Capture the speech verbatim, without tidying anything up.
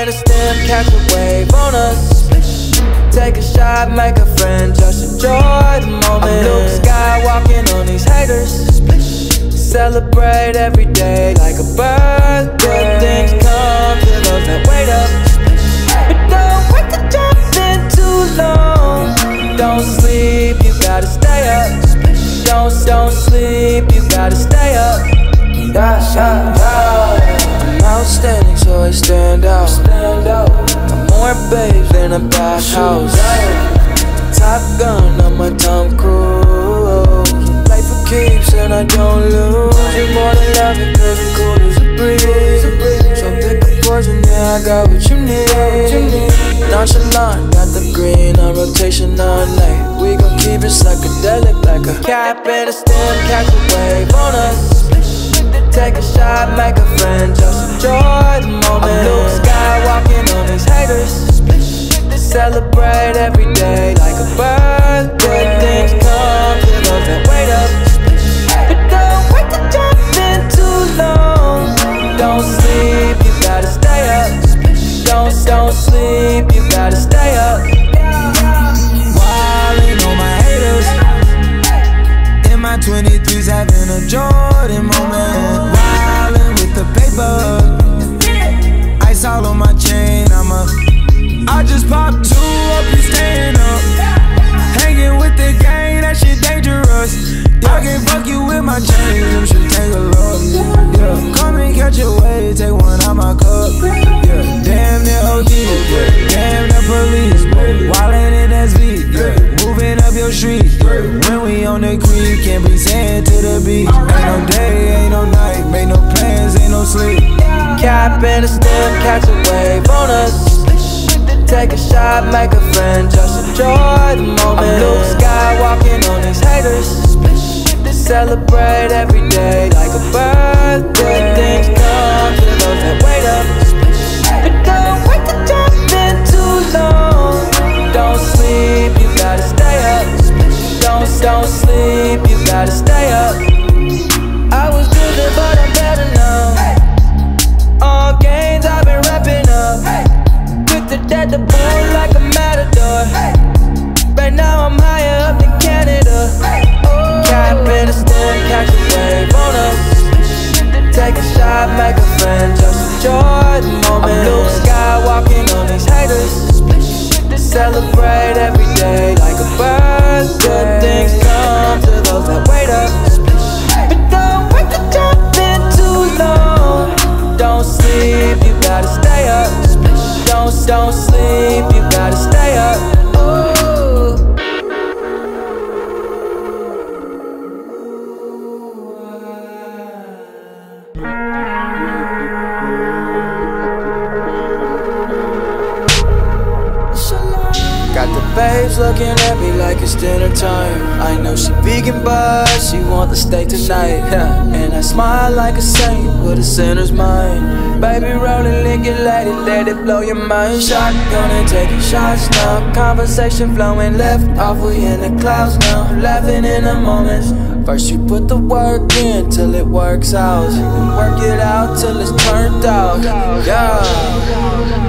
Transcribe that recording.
in a stem, catch a wave on us. Take a shot, make a friend, just enjoy the moment. I'm Luke Skywalking on these haters. Celebrate every day like a birthday. Good things come to those that wait up. But don't wait to jump in too long. Don't sleep, you gotta stay up. Don't, don't sleep, you gotta stay up. Yeah, yeah, yeah. I'm outstanding, so I stand out. I'm more babes than a bathhouse. Top Gun on my Tom Cruise. Play for keeps and I don't lose. You're more than love it cause I'm cool as a breeze. So pick a poison, yeah, I got what you need. Nonchalant, got the green on rotation all night. We gon' keep it psychedelic like a cap and a stem, catch a wave on us. Take a shot, make a friend, just enjoy the moment. I'm Luke Skywalking on these haters. Celebrate every day like a birthday. Good things come to those that wait up. But don't wait to jump in too long. Don't sleep, you gotta stay up. Don't, don't sleep, you gotta stay up. Wildin' on my haters. In my twenty-threes having a Jordan moment. Wildin' with the paper. Ice all on my chain, I'm a I just popped two up, you staying up. Hanging with the gang, that shit dangerous. I can fuck you with my chain, you should take a look. Yeah, come and catch a wave, take one out my cup. Yeah, damn the O G, yeah, damn the police. Wildin' in S V, yeah, moving up your street. Yeah, when we on the creek, can't be saying to the beach. Ain't no day, ain't no night, make no plans, ain't no sleep. Cap and a stem, catch a wave on us. Take a shot, make a friend, just enjoy the moment. I'm Luke Skywalking on these haters. Celebrate every day like a birthday. Good things come to those that wait up. But don't wait to jump in too long. Don't sleep, you gotta stay up. Don't, don't sleep, you gotta stay up. I was good but I'm better now. All games I've been wrapping up. At the bull like a matador. Right now I'm higher up than Canada. Cap in a stem, catch a wave on us. Take a shot, make a friend, just enjoy the moment. I'm Luke Skywalking on these haters. Celebrate every day like a birthday. Good things come to those that wait up. But don't wait to jump in too long. Don't sleep, you gotta stay up. Don't, don't sleep, you gotta stay up. Ooh. Got the babes looking at me like it's dinner time. I know she vegan but she want the steak tonight. And I smile like a saint with a sinner's mind. Baby rolling, lick it, let it, let it blow your mind. Shotgun and taking shots now. Conversation flowing left off, we in the clouds now. Laughing in the moments. First you put the work in till it works out. And work it out till it's turned out. Yeah.